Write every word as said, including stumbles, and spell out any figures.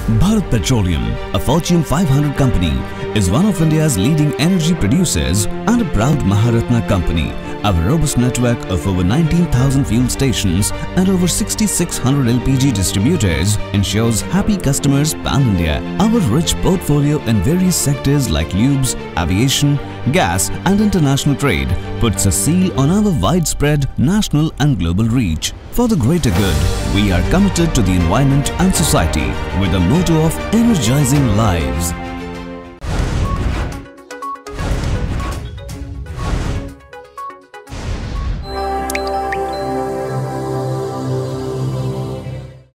Bharat Petroleum, a Fortune five hundred company, is one of India's leading energy producers and a proud Maharatna company. Our robust network of over nineteen thousand fuel stations and over six thousand six hundred L P G distributors ensures happy customers pan-India. Our rich portfolio in various sectors like lubes, aviation, gas and international trade puts a seal on our widespread national and global reach. For the greater good, we are committed to the environment and society with the motto of energizing lives.